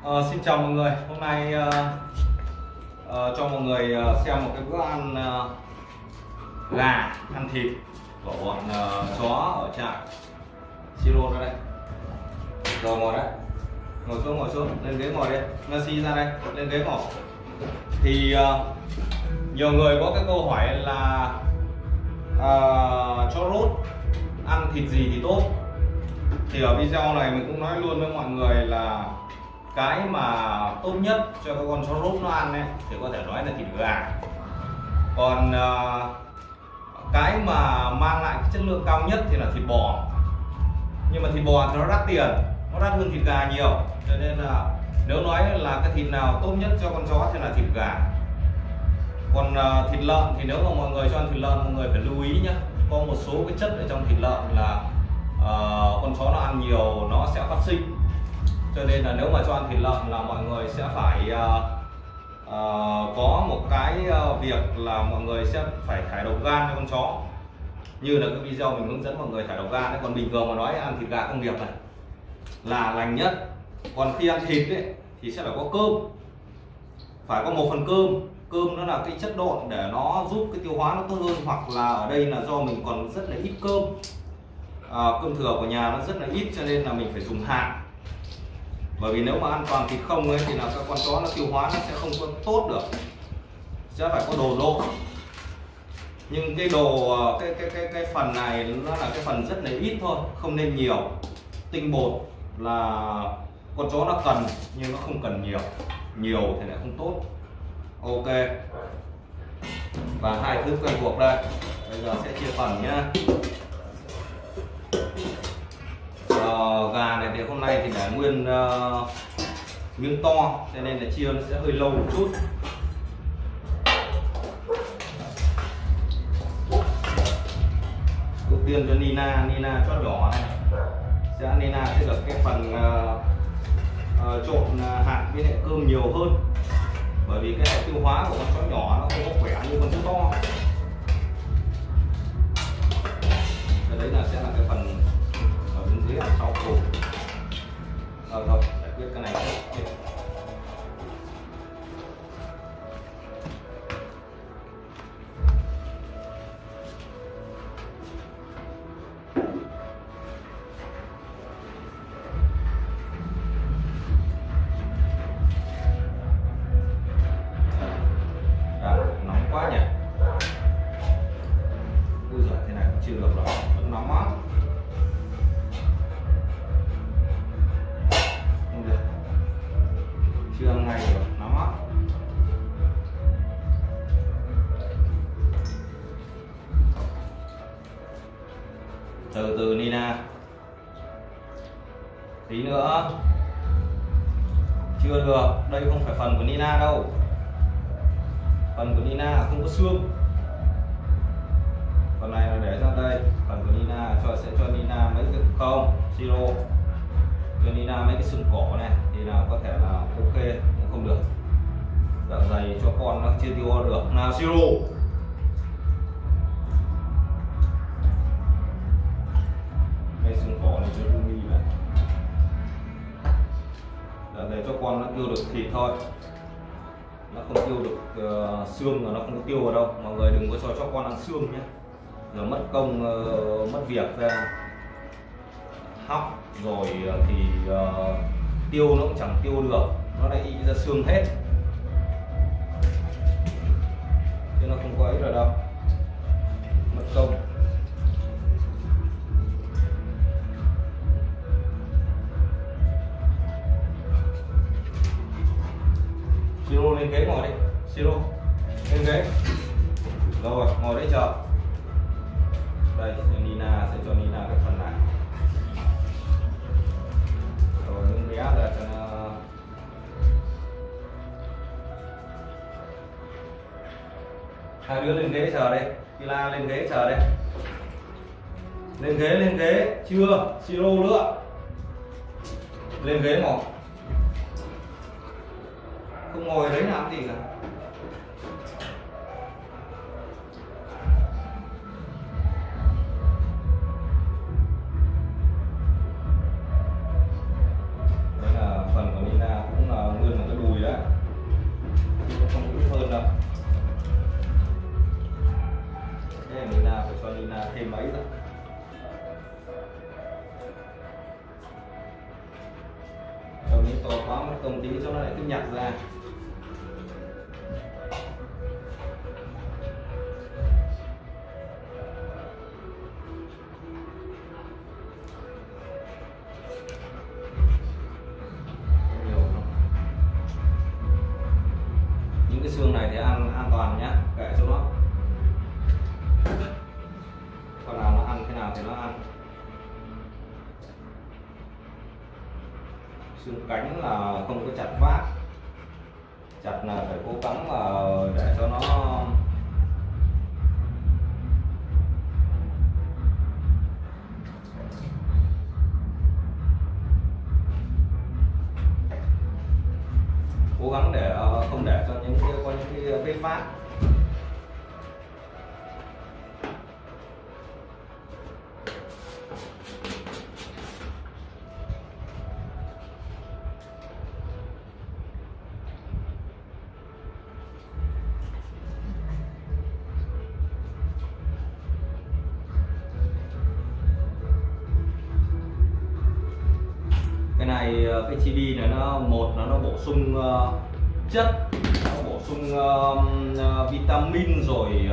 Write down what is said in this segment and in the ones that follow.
Xin chào mọi người. Hôm nay cho mọi người xem một cái bữa ăn gà ăn thịt của bọn chó ở trại Siro ra đây. Rồi ngồi đấy, ngồi xuống, lên ghế ngồi đây. Messi ra đây, lên ghế ngồi. Thì nhiều người có cái câu hỏi là chó rốt ăn thịt gì thì tốt. Thì ở video này mình cũng nói luôn với mọi người là cái mà tốt nhất cho các con chó rốt nó ăn ấy, thì có thể nói là thịt gà. Còn cái mà mang lại cái chất lượng cao nhất thì là thịt bò. Nhưng mà thịt bò thì nó đắt tiền, nó đắt hơn thịt gà nhiều. Cho nên là nếu nói là cái thịt nào tốt nhất cho con chó thì là thịt gà. Còn thịt lợn thì nếu mà mọi người cho ăn thịt lợn, mọi người phải lưu ý nhé. Có một số cái chất ở trong thịt lợn là con chó nó ăn nhiều nó sẽ phát sinh. Cho nên là nếu mà cho ăn thịt lợn là mọi người sẽ phải có một cái việc là mọi người sẽ phải thải độc gan cho con chó. Như là cái video mình hướng dẫn mọi người thải độc gan ấy. Còn bình thường mà nói ăn thịt gà công nghiệp này là lành nhất. Còn khi ăn thịt ấy, thì sẽ phải có cơm, phải có một phần cơm. Cơm nó là cái chất độn để nó giúp cái tiêu hóa nó tốt hơn. Hoặc là ở đây là do mình còn rất là ít cơm, cơm thừa của nhà nó rất là ít, cho nên là mình phải dùng hạt. Bởi vì nếu mà ăn toàn thịt không ấy thì là các con chó nó tiêu hóa nó sẽ không có tốt được, sẽ phải có đồ độn. Nhưng cái đồ cái phần này nó là cái phần rất là ít thôi, không nên nhiều. Tinh bột là con chó nó cần nhưng nó không cần nhiều, nhiều thì lại không tốt. Ok, và hai thứ quen thuộc đây. Bây giờ sẽ chia phần nhá. Gà này thì hôm nay thì để nguyên miếng to, cho nên là chia nó sẽ hơi lâu một chút. Đầu tiên cho Nina chó nhỏ này, Nina sẽ được cái phần trộn hạt với lại cơm nhiều hơn. Bởi vì cái hệ tiêu hóa của con chó nhỏ nó không có khỏe như con chó to. Cái đấy là sẽ là cái phần ở bên dưới là sau cùng. Rồi thôi, giải quyết cái này. Nóng quá nhỉ. Ui giời, thế này cũng chưa được rồi, vẫn nóng á. Không được, chưa ăn ngay được, nóng á. Từ từ Nina, tí nữa. Chưa được, đây không phải phần của Nina đâu. Phần của Nina không có xương. Phần này là để ra đây. Phần của Nina sẽ cho Nina mấy cái không Siro, cho Nina mấy cái xương cổ này thì là có thể là ok, cũng không được. Dạ dày cho con nó chưa tiêu hóa được. Nào Siro, mấy xương cổ này cho Rumi này. Dạ dày cho con nó tiêu được thịt thôi, nó không tiêu được xương, rồi nó không có tiêu vào đâu. Mọi người đừng có cho con ăn xương nhé, rồi mất công mất việc ra hóc rồi thì tiêu nó cũng chẳng tiêu được, nó lại y ra xương hết, chứ nó không có ấy rồi đâu, mất công. Siro lên ghế ngồi đi, Siro lên ghế. Rồi ngồi đấy chờ. Đây Nina sẽ cho Nina cái phần này. Rồi những bé ra cho nó. Hai đứa lên ghế chờ đây, Pila lên ghế chờ đây. Lên ghế, chưa, Siro nữa. Lên ghế ngồi. Không ngồi đấy làm gì cả. Đấy là phần của Nina cũng là Thế Nina phải cho Nina thêm mấy nữa. Đầuนี้to quá mất công tí cho nó lại cứ nhặt ra. Những cái xương này thì ăn an toàn nhé, kệ cho nó. Con nào nó ăn thế nào thì nó ăn. Xương cánh là không có chặt vát, chặt là phải cố gắng mà để cho nó cố gắng để không để cho những cái có những cái vết phát. Cái này cái chibi này nó nó bổ sung chất, nó bổ sung vitamin rồi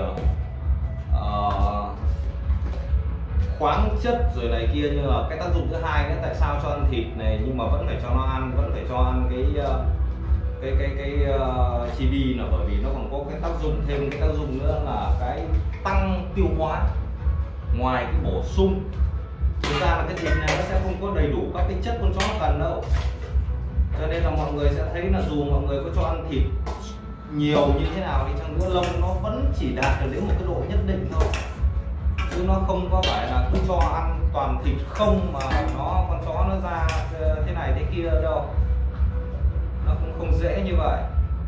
khoáng chất rồi này kia, nhưng mà cái tác dụng thứ hai đấy, tại sao cho ăn thịt này nhưng mà vẫn phải cho nó ăn, vẫn phải cho ăn cái chibi là bởi vì nó còn có cái tác dụng, thêm cái tác dụng nữa là cái tăng tiêu hóa. Ngoài cái bổ sung, thực ra là cái thịt này nó sẽ không có đầy đủ các cái chất con chó nó cần đâu, cho nên là mọi người sẽ thấy là dù mọi người có cho ăn thịt nhiều như thế nào thì chăng nữa lông nó vẫn chỉ đạt được đến một cái độ nhất định thôi, chứ nó không có phải là cứ cho ăn toàn thịt không mà con chó nó ra thế này thế kia đâu, nó cũng không dễ như vậy.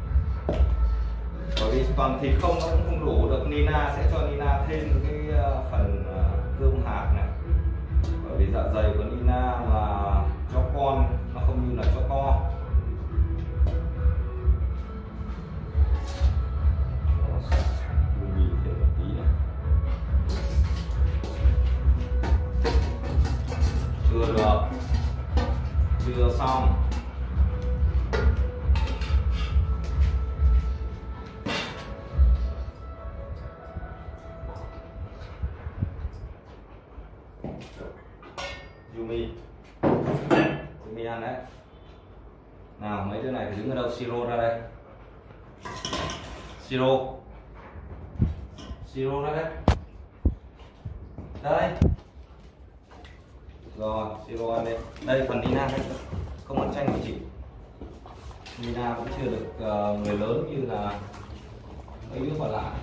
Bởi vì toàn thịt không nó cũng không đủ được. Nina sẽ cho Nina thêm cái phần cơm hạt này, bởi vì dạ dày của Nina là cho con, nó không như là cho to. Chưa được, chưa xong. Yumi ăn đấy. Nào mấy đứa này thì đứng ở đâu? Siro ra đây. Siro ra đây. Đây. Rồi, Siro ăn đây. Đây phần Nina đây. Không ăn chanh của chị. Nina cũng chưa được người lớn như là mấy đứa còn lại.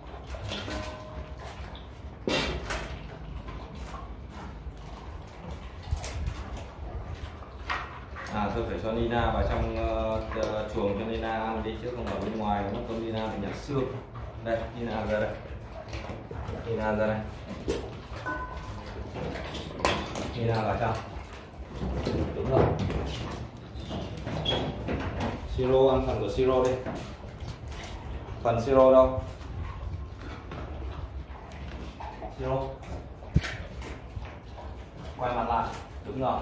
Tôi phải cho Nina vào trong chuồng cho Nina ăn đi, chứ không ở bên ngoài nó không. Nina phải nhặt xương. Đây, Nina ra đây. Nina ra đây. Nina vào trong. Đúng rồi. Siro ăn phần của Siro đi. Phần Siro đâu? Siro. Quay mặt lại. Đúng rồi.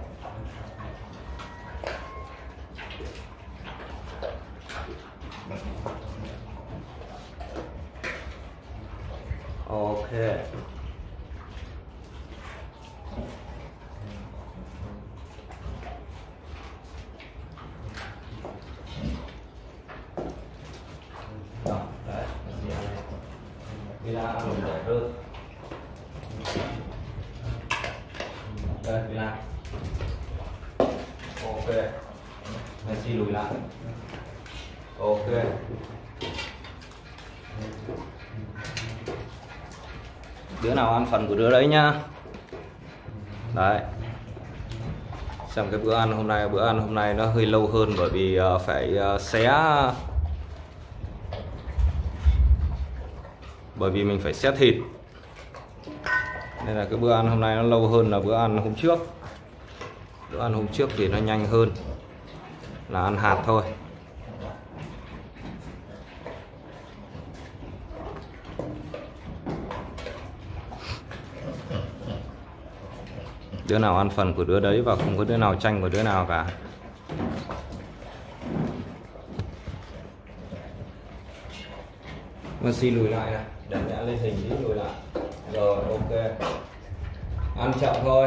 Ok. Rồi, đấy. Đi ra ăn rẻ hơn. Đây, đi ra. Ok. Messi lùi lại. Ok. Đứa nào ăn phần của đứa đấy nhá. Đấy. Xem cái bữa ăn hôm nay nó hơi lâu hơn bởi vì phải xé, bởi vì mình phải xé thịt nên là cái bữa ăn hôm nay nó lâu hơn là bữa ăn hôm trước. Bữa ăn hôm trước thì nó nhanh hơn, là ăn hạt thôi. Đứa nào ăn phần của đứa đấy và không có đứa nào tranh của đứa nào cả. Messi lùi lại này, để mẹ lên hình tí, lùi lại. Rồi ok. Ăn chậm thôi.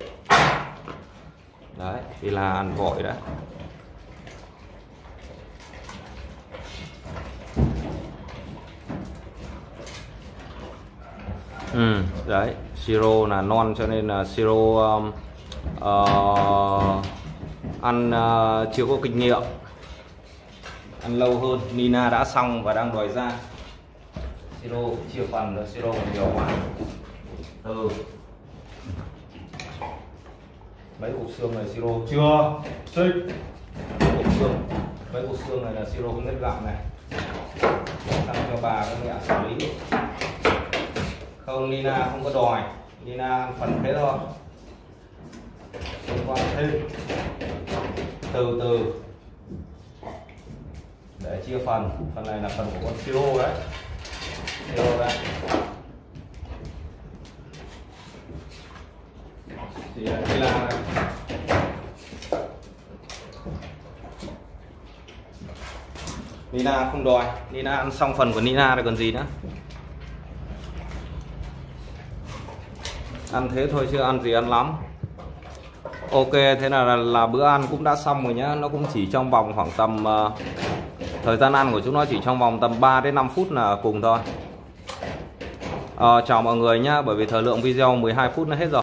Đấy, thì là ăn vội đã. Đấy, siro là non cho nên là siro ăn chưa có kinh nghiệm, ăn lâu hơn. Nina đã xong và đang đòi ra. Siro chia phần rồi, siro còn nhiều quá. Mấy cục xương này siro chưa xích. Mấy cục xương này là siro không hết gạo này. Xong cho bà các mẹ xử lý. Không, Nina không có đòi, Nina ăn phần thế thôi. Không quan thêm. Từ từ để chia phần. Phần này là phần của con siro đấy. Siro đây. Thì đây là Nina không đòi, Nina ăn xong phần của Nina rồi còn gì nữa. Ăn thế thôi chứ ăn gì ăn lắm. Ok, thế là bữa ăn cũng đã xong rồi nhá. Nó cũng chỉ trong vòng khoảng tầm thời gian ăn của chúng nó chỉ trong vòng tầm 3 đến 5 phút là cùng thôi. Chào mọi người nhá, bởi vì thời lượng video 12 phút nó hết rồi.